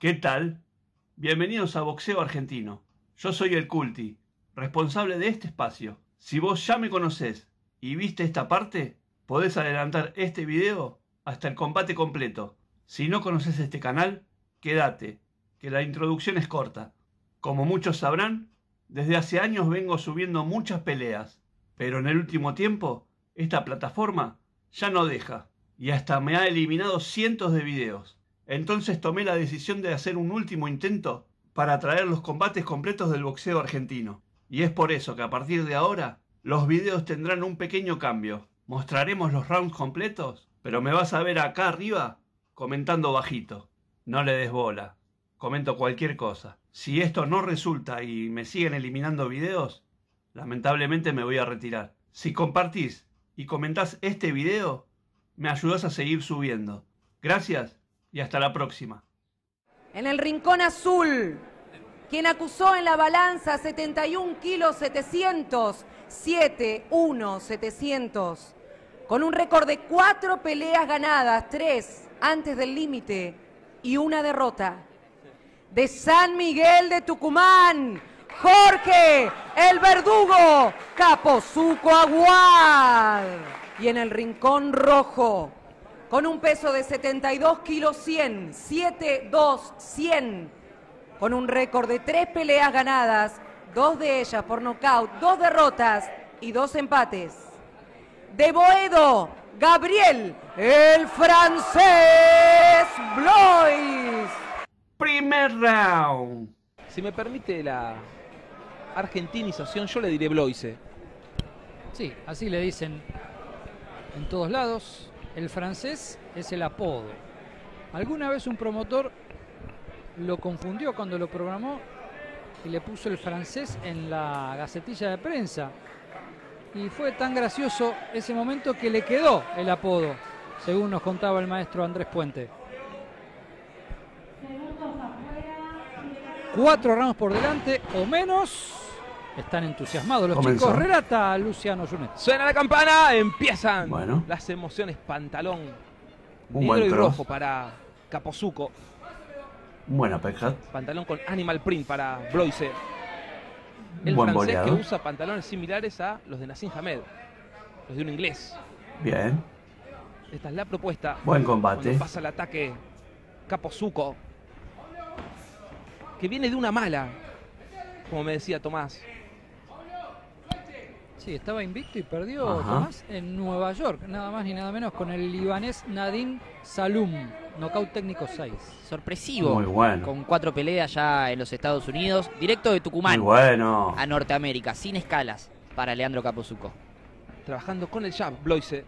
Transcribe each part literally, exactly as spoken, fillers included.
¿Qué tal? Bienvenidos a Boxeo Argentino. Yo soy el Culti, responsable de este espacio. Si vos ya me conocés y viste esta parte, podés adelantar este video hasta el combate completo. Si no conoces este canal, quédate, que la introducción es corta. Como muchos sabrán, desde hace años vengo subiendo muchas peleas, pero en el último tiempo, esta plataforma ya no deja, y hasta me ha eliminado cientos de videos. Entonces tomé la decisión de hacer un último intento para traer los combates completos del boxeo argentino. Y es por eso que a partir de ahora, los videos tendrán un pequeño cambio. Mostraremos los rounds completos, pero me vas a ver acá arriba comentando bajito. No le des bola, comento cualquier cosa. Si esto no resulta y me siguen eliminando videos, lamentablemente me voy a retirar. Si compartís y comentás este video, me ayudás a seguir subiendo. Gracias y hasta la próxima. En el rincón azul, quien acusó en la balanza setenta y un kilos setecientos, siete uno setecientos, con un récord de cuatro peleas ganadas, tres antes del límite y una derrota. De San Miguel de Tucumán, Jorge el Verdugo Capozzuco Aguad. Y en el rincón rojo, con un peso de setenta y dos kilos cien, siete dos cien, con un récord de tres peleas ganadas, dos de ellas por nocaut, dos derrotas y dos empates. De Boedo, Gabriel, el francés Blois. Primer round. Si me permite la argentinización, yo le diré Bloise. Sí, así le dicen en todos lados. El francés es el apodo. Alguna vez un promotor lo confundió cuando lo programó y le puso el francés en la gacetilla de prensa. Y fue tan gracioso ese momento que le quedó el apodo, según nos contaba el maestro Andrés Puente. Cuatro rounds por delante o menos. Están entusiasmados los Comenzó. chicos. Relata Luciano Junet. Suena la campana, empiezan Bueno. las emociones. Pantalón Un negro buen y cross. rojo para Capozzuco. Buena pesca. Pantalón con animal print para Bloise. El Buen francés boleado. que usa pantalones similares a los de Nassim Hamed, los de un inglés. Bien. Esta es la propuesta. Buen combate. Cuando pasa el ataque Capozzuco, que viene de una mala, como me decía Tomás. Sí, estaba invicto y perdió Ajá. Tomás en Nueva York, nada más ni nada menos, con el libanés Nadim Salum, nocaut técnico seis. Sorpresivo, Muy bueno. con cuatro peleas ya en los Estados Unidos, directo de Tucumán Muy bueno. a Norteamérica, sin escalas para Leandro Capozzuco. Trabajando con el jab, Bloise.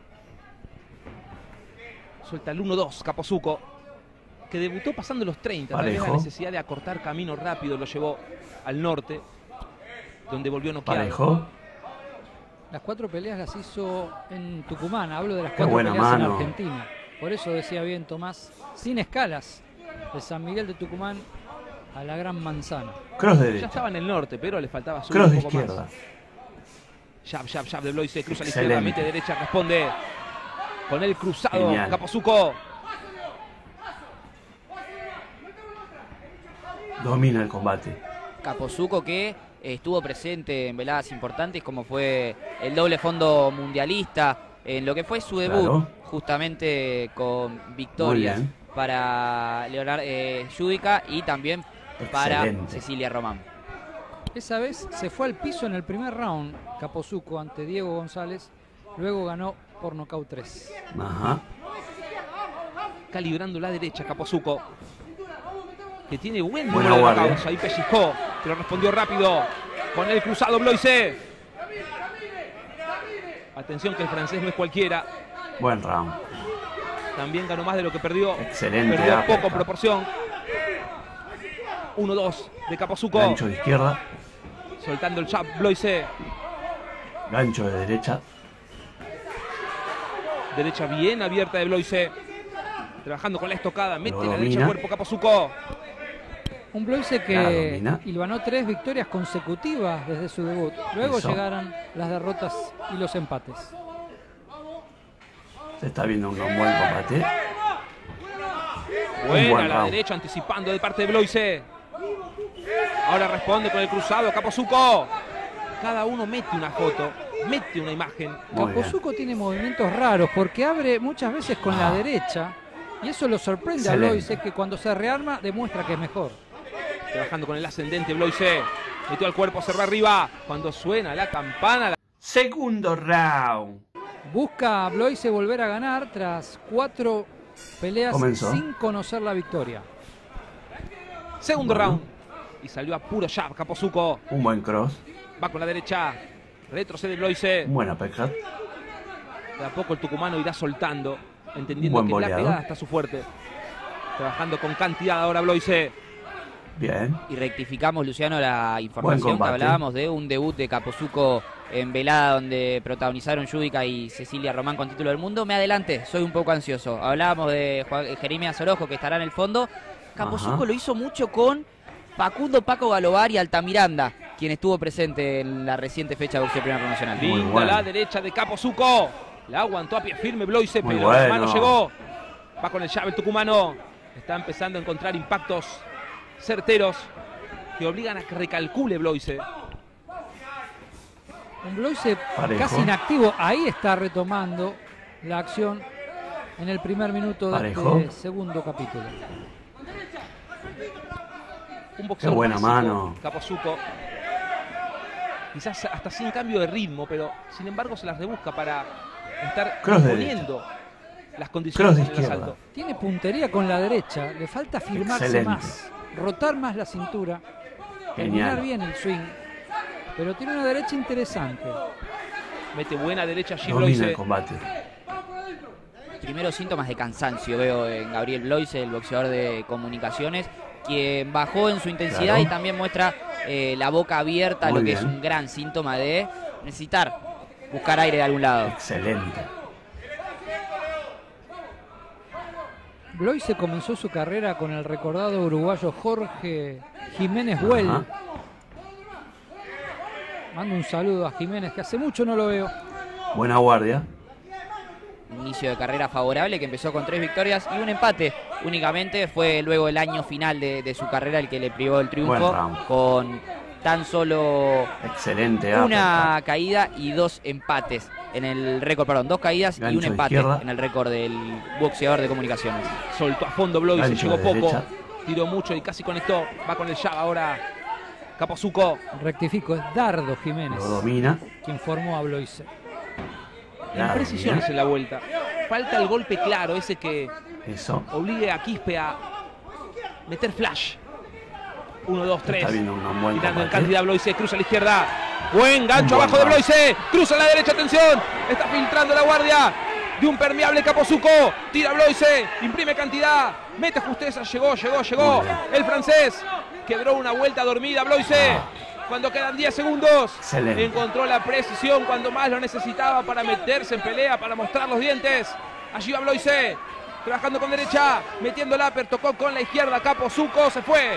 Suelta el uno dos, Capozzuco, que debutó pasando los treinta. Tal vez la Parejo. necesidad de acortar camino rápido lo llevó al norte, donde volvió noqueado. Parejo. Las cuatro peleas las hizo en Tucumán, hablo de las Qué cuatro buena peleas mano. en Argentina. Por eso decía bien Tomás, sin escalas, de San Miguel de Tucumán a la Gran Manzana. Cross de Ya derecha. estaba en el norte, pero le faltaba subir Cross un de poco izquierda. más. Jab, jab, jab de Bloise, cruza a la Excelente. izquierda, mete derecha, responde con el cruzado, Genial. Capozzuco. Domina el combate. Capozzuco que estuvo presente en veladas importantes como fue el doble fondo mundialista, en lo que fue su debut, Claro. justamente con victorias Muy bien. para Leonardo eh, Judica y también para Excelente. Cecilia Román. Esa vez se fue al piso en el primer round, Capozzuco ante Diego González, luego ganó por nocaut tres. Ajá. Calibrando la derecha, Capozzuco, que tiene buen Buena número de guardia. knockouts. Ahí pellizcó, pero respondió rápido con el cruzado Bloise. Atención que el francés no es cualquiera. Buen round. También ganó más de lo que perdió. Excelente. Perdió uppercut. poco en proporción. uno dos de Capozzuco. Gancho de izquierda. Soltando el jab, Bloise. Gancho de derecha. Derecha bien abierta de Bloise. Trabajando con la estocada. Mete Lo la derecha domina. al cuerpo Capozzuco. Un Bloise La que domina. hilvanó tres victorias consecutivas desde su debut. Luego Eso. llegaron las derrotas y los empates. Se está viendo un buen combate. Buena la derecha, anticipando de parte de Bloise. Ahora responde con el cruzado Capozzuco. Cada uno mete una foto, mete una imagen. Capozzuco tiene movimientos raros porque abre muchas veces con ah. la derecha. Y eso lo sorprende Excelente. a Bloise, que cuando se rearma demuestra que es mejor. Trabajando con el ascendente Bloise. Metió al cuerpo, se va arriba. Cuando suena la campana. La... Segundo round. Busca a Bloise volver a ganar tras cuatro peleas Comenzó. sin conocer la victoria. Segundo bueno. round. Y salió a puro jab Capozzuco. Un buen cross. Va con la derecha. Retrocede Bloise. Buena pesca. De a poco el tucumano irá soltando. Entendiendo que boleado. la pegada está su fuerte. Trabajando con cantidad ahora Bloise. Bien. Y rectificamos, Luciano, la información que hablábamos de un debut de Capozzuco en velada donde protagonizaron Yudica y Cecilia Román con título del mundo. Me adelanté, soy un poco ansioso. Hablábamos de Jeremías Orojo, que estará en el fondo. Capozzuco Ajá. lo hizo mucho con Facundo Paco Galobar y Altamiranda, quien estuvo presente en la reciente fecha de boxeo primera promocional. Linda bueno. la derecha de Capozzuco. La aguantó a pie firme Bloise, pero bueno. la mano llegó. Va con el llave el tucumano. Está empezando a encontrar impactos certeros que obligan a que recalcule Bloise. Un Bloise casi inactivo. Ahí está retomando la acción en el primer minuto Parejo. de este segundo capítulo. Un boxeo buena básico, mano. Capozzuco. Quizás hasta sin cambio de ritmo, pero sin embargo se las rebusca para estar poniendo las condiciones de en el asalto. Tiene puntería con la derecha, le falta firmarse Excelente. más, rotar más la cintura, terminar bien el swing, pero tiene una derecha interesante. Mete buena derecha allí Domina Bloise. el combate. Primeros síntomas de cansancio veo en Gabriel Bloise, el boxeador de Comunicaciones, quien bajó en su intensidad claro. y también muestra eh, la boca abierta, Muy lo que bien. es un gran síntoma de necesitar buscar aire de algún lado. Excelente. Bloise comenzó su carrera con el recordado uruguayo Jorge Jiménez Güell. Mando un saludo a Jiménez, que hace mucho no lo veo. Buena guardia. Inicio de carrera favorable, que empezó con tres victorias y un empate. Únicamente fue luego el año final de, de su carrera el que le privó el triunfo, con tan solo Excelente, una aperta. caída y dos empates en el récord, perdón, dos caídas Gancho y un empate izquierda. en el récord del boxeador de Comunicaciones. Soltó a fondo Bloise, llegó poco, derecha. tiró mucho y casi conectó. Va con el jab ahora Capozzuco. Rectifico, es Dardo Jiménez. Lo domina. Quien formó a Bloise. Imprecisiones en la vuelta. Falta el golpe claro, ese que Eso. obligue a Quispe a meter flash. Uno, dos, tres. Mirando en cantidad Bloise, cruza a la izquierda. Buen gancho abajo de Bloise. Cruza a la derecha, atención. Está filtrando la guardia de un permeable Capozzuco. Tira Bloise, imprime cantidad. Mete justeza, llegó, llegó, llegó. El francés quebró una vuelta dormida Bloise. Cuando quedan diez segundos, Excelente. encontró la precisión cuando más lo necesitaba para meterse en pelea, para mostrar los dientes. Allí va Bloise, trabajando con derecha, metiendo el upper, tocó con la izquierda, Capozzuco, se fue.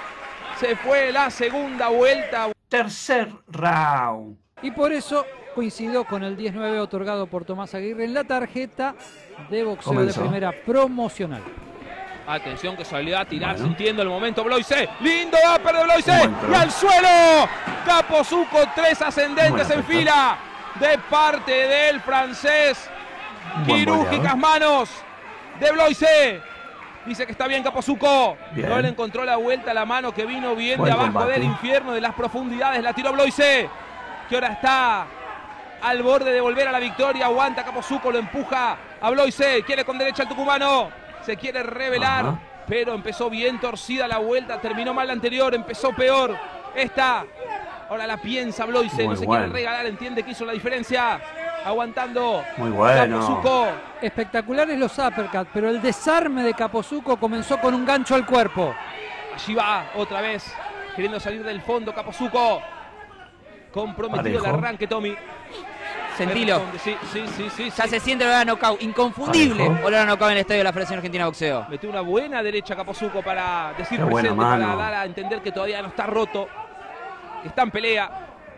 Se fue la segunda vuelta. Tercer round. Y por eso coincidió con el diez nueve otorgado por Tomás Aguirre en la tarjeta de boxeo Comenzó. de primera promocional. Atención que salió a tirar, bueno. sintiendo el momento Bloise. Lindo upper de Bloise. Y al suelo. Capozzuco, tres ascendentes en fila. De parte del francés. Quirúrgicas manos de Bloise. Dice que está bien Capozzuco. Bien. No le encontró la vuelta a la mano que vino bien Buen de abajo combate. del infierno, de las profundidades. La tiró Bloise, que ahora está al borde de volver a la victoria. Aguanta Capozzuco, lo empuja a Bloise. Quiere con derecha al tucumano. Se quiere revelar, Ajá. pero empezó bien torcida la vuelta, terminó mal la anterior, empezó peor. Esta, ahora la piensa Bloise, no se bueno. quiere regalar, entiende que hizo la diferencia. Aguantando. Muy bueno. Capozzuco. Espectaculares los uppercuts, pero el desarme de Capozzuco comenzó con un gancho al cuerpo. Allí va, otra vez, queriendo salir del fondo Capozzuco. Comprometido Parejo. el arranque, Tommy. Sentilo. Sí, sí, sí, sí, ya sí. se siente el olor a knockout. Inconfundible olor a knockout en el estadio de la Federación Argentina de Boxeo. Metió una buena derecha Capozzuco para decir Qué presente, para dar a entender que todavía no está roto. Que está en pelea.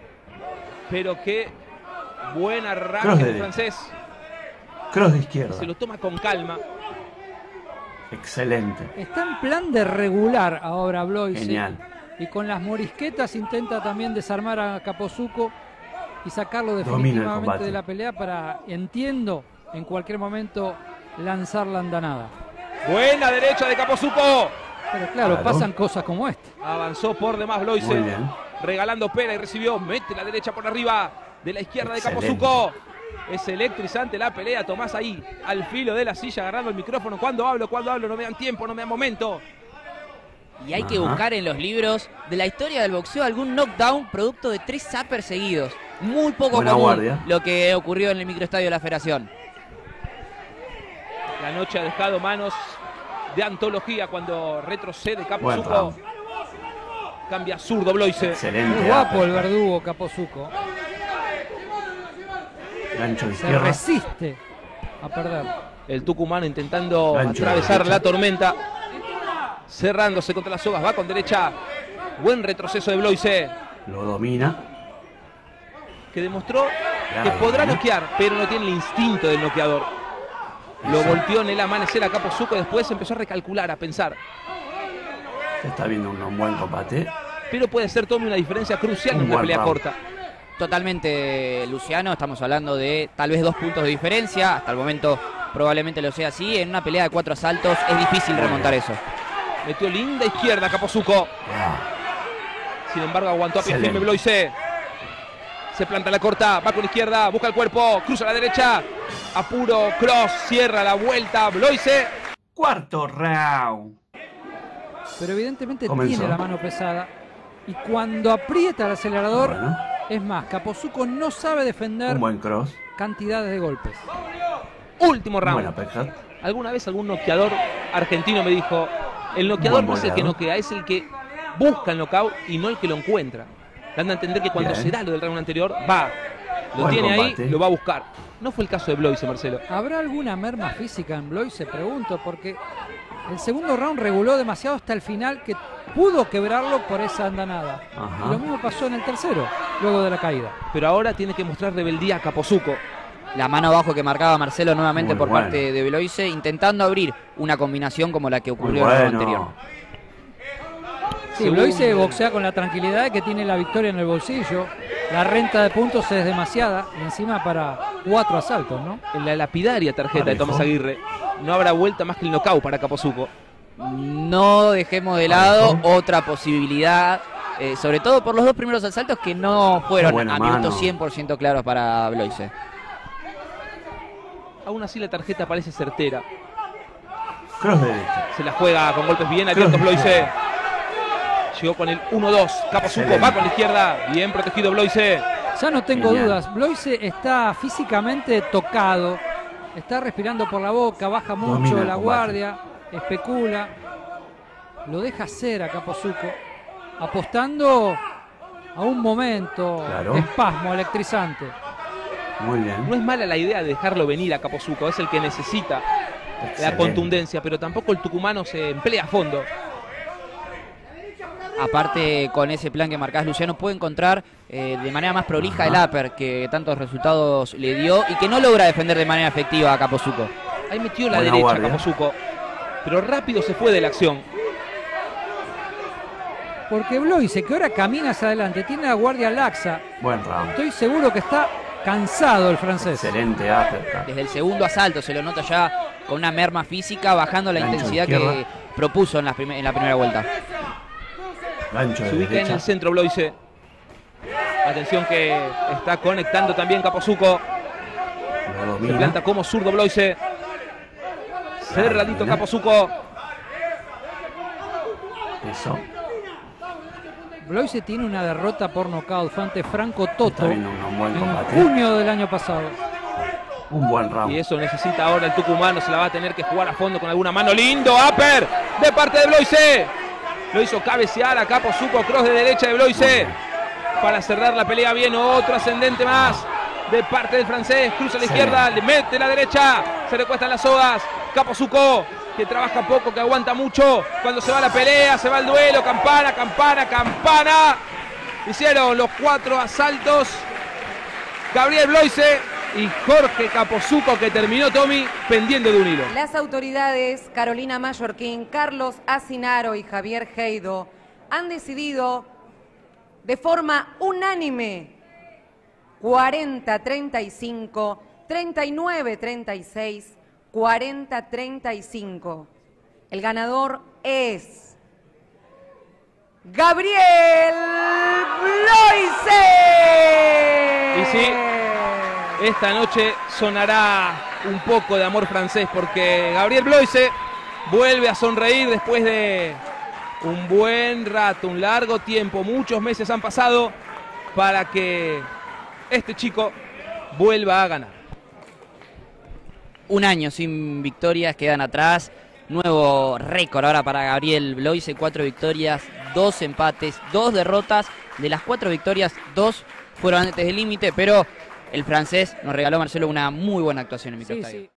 Pero qué buen arranque del francés. Cross de izquierda. Se lo toma con calma. Excelente. Está en plan de regular ahora Bloise. Genial. Y con las morisquetas intenta también desarmar a Capozzuco y sacarlo Domina el definitivamente combate. de la pelea para, entiendo, en cualquier momento lanzar la andanada. Buena derecha de Capozzuco. Pero claro, Claro. pasan cosas como esta. Avanzó por demás Muy Bloise. bien. Regalando pena y recibió. Mete la derecha por arriba de la izquierda de Excelente. Capozzuco. Es electrizante la pelea. Tomás ahí al filo de la silla agarrando el micrófono. Cuando hablo, cuando hablo, no me dan tiempo, no me dan momento. Y hay que Ajá. buscar en los libros de la historia del boxeo algún knockdown producto de tres zappers seguidos. Muy poco Buena común guardia. lo que ocurrió en el microestadio de la Federación. La noche ha dejado manos de antología cuando retrocede Buen Capozzuco. round. Cambia zurdo Bloise. Excelente. Muy guapo el uppercut. verdugo Capozzuco. Gancho de Se izquierda. resiste a perder. El tucumano intentando Gancho de atravesar derecha. la tormenta. Cerrándose contra las sogas. Va con derecha. Buen retroceso de Bloise. Lo domina. Que demostró que Claro, podrá ¿no? noquear, pero no tiene el instinto del noqueador. Lo Eso. volteó en el amanecer a Capozzuco. Después empezó a recalcular, a pensar. Se está viendo un, un buen combate. Pero puede ser tome una diferencia crucial Un en una buen pelea round. corta. Totalmente, Luciano, estamos hablando de tal vez dos puntos de diferencia. Hasta el momento probablemente lo sea así. En una pelea de cuatro asaltos es difícil remontar eso. Metió linda izquierda Capozzuco. Ah, Sin embargo, aguantó a pie Excelente. firme Bloise. Se planta la corta, va con izquierda, busca el cuerpo, cruza a la derecha. Apuro, cross, cierra la vuelta. Bloise. cuarto round. Pero evidentemente Comenzó. tiene la mano pesada. Y cuando aprieta el acelerador, Bueno, es más, Capozzuco no sabe defender un buen cross. cantidades de golpes. Último Un round. buen uppercut. Alguna vez algún noqueador argentino me dijo, el noqueador Buen no es el que boleador. noquea, es el que busca el knockout y no el que lo encuentra. Dando a entender que cuando Bien. se da lo del round anterior, va. Lo Buen tiene combate. ahí, lo va a buscar. No fue el caso de Bloise, Marcelo. ¿Habrá alguna merma física en Bloise? Pregunto, porque el segundo round reguló demasiado hasta el final que pudo quebrarlo por esa andanada. Ajá. Y lo mismo pasó en el tercero, luego de la caída. Pero ahora tiene que mostrar rebeldía a Capozzuco. La mano abajo que marcaba Marcelo nuevamente Muy por bueno. parte de Bloise, intentando abrir una combinación como la que Muy ocurrió en el round anterior. bueno. Sí, Segundo. Bloise boxea con la tranquilidad de que tiene la victoria en el bolsillo. La renta de puntos es demasiada y encima para cuatro asaltos, ¿no? En la lapidaria tarjeta de Parejo. Tomás Aguirre. No habrá vuelta más que el knockout para Capozzuco. No dejemos de lado otra posibilidad, eh, sobre todo por los dos primeros asaltos que no fueron Buena a mi gusto mano. cien por ciento claros para Bloise. Aún así la tarjeta parece certera. Cross derecha. Se la juega con golpes bien abiertos Bloise. Llegó con el uno dos. Capozzuco Excelente. va con la izquierda. Bien protegido Bloise. Ya no tengo Genial. dudas, Bloise está físicamente tocado, está respirando por la boca, baja mucho Domina el la combate. guardia, especula, lo deja hacer a Capozzuco, apostando a un momento Claro. de espasmo electrizante. Muy bien. No es mala la idea de dejarlo venir a Capozzuco. Es el que necesita la Excelente. contundencia. Pero tampoco el tucumano se emplea a fondo. Aparte, con ese plan que marcás, Luciano puede encontrar eh, de manera más prolija Ajá. el upper que tantos resultados le dio y que no logra defender de manera efectiva a Capozzuco. Ahí metió la Buena derecha guardia. Capozzuco. Pero rápido se fue de la acción. Porque Bloise, que ahora camina hacia adelante, tiene la guardia laxa, Buen round. estoy seguro que está cansado el francés. Excelente uppercut. Desde el segundo asalto se lo nota ya con una merma física, bajando la Gancho intensidad que izquierda. propuso en la, prim- en la primera vuelta. Gancho de Se ubica en derecha. el centro Bloise. Atención que está conectando también Capozzuco. Lo Se domina. planta como zurdo Bloise. Cerradito Buena. Capozzuco. Eso. Bloise tiene una derrota por nocaut, fue ante Franco Está Toto viendo un, un buen en combate. junio del año pasado. Un buen round. Y eso necesita ahora el tucumano. Se la va a tener que jugar a fondo con alguna mano. Lindo upper de parte de Bloise. Lo hizo cabecear a Capozzuco. Cross de derecha de Bloise. Para cerrar la pelea bien. Otro ascendente más de parte del francés. Cruza a la Excelente. izquierda. Le mete la derecha. Se recuestan las sogas. Capozzuco, que trabaja poco, que aguanta mucho. Cuando se va la pelea, se va el duelo. Campana, campana, campana. Hicieron los cuatro asaltos. Gabriel Bloise y Jorge Capozzuco, que terminó, Tommy, pendiente de un hilo. Las autoridades, Carolina Mallorquín, Carlos Asinaro y Javier Heido, han decidido de forma unánime cuarenta a treinta y cinco, treinta y nueve a treinta y seis, cuarenta a treinta y cinco. El ganador es Gabriel Bloise. Y sí, esta noche sonará un poco de amor francés, porque Gabriel Bloise vuelve a sonreír después de un buen rato, un largo tiempo, muchos meses han pasado para que este chico vuelva a ganar. Un año sin victorias, quedan atrás. Nuevo récord ahora para Gabriel Bloise, cuatro victorias, dos empates, dos derrotas. De las cuatro victorias, dos fueron antes del límite, pero el francés nos regaló, Marcelo, una muy buena actuación en microestadio. Sí, sí.